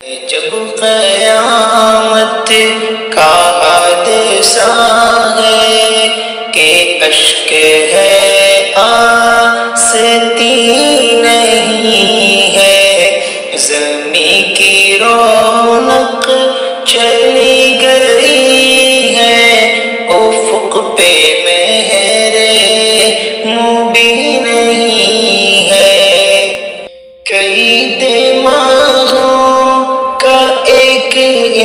جب قیامت کا حادثہ ہے کہ اشک ہے آستی نہیں ہے، زمین کی رونق چلی گئی ہے، افق پہ مہر مبیں نہیں ہے۔ کئی دماغوں کا ایک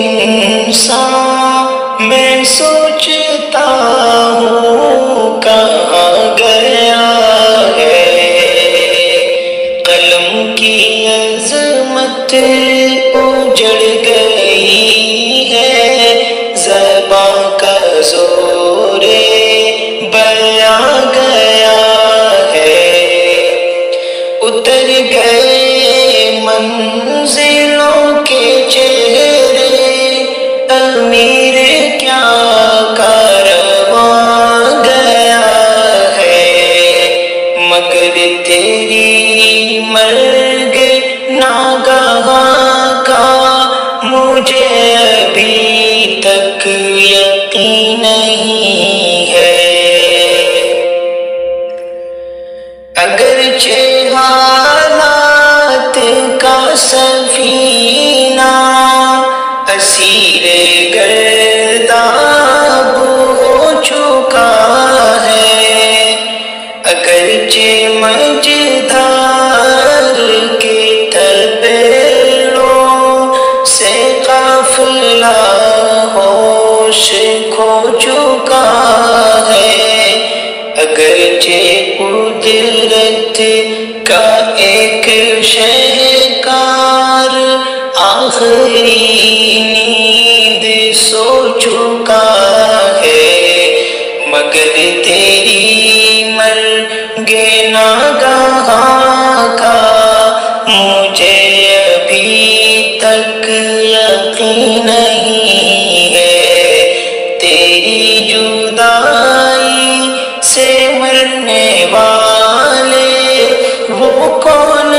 انسان، میں سوچتا ہوں کہاں گیا ہے۔ قلم کی عظمت اجڑ گئی ہے، زباں کا زور بیاں گیا ہے۔ اتر گئے منزلوں کے چہرے، امیر کیا کارواں گیا ہے، مگر تیری مرگ ناگہاں کا مجھے ابھی تک یقین نہیں ہے۔ اگرچہ حالات کا سفینہ اسیر گرداب ہو چکا ہے، اگرچہ مجدار کے تلبیڑوں سے قافلہ ہوش کھو چکا ہے، اگرچہ قدرت کا ایک شہکار آخری نیند سو چکا ہے، مگر تیری مرگ ناگہاں کا مجھے ابھی تک یقین نہیں ہے۔ تیری جدائی سے مرنے والے وہ کون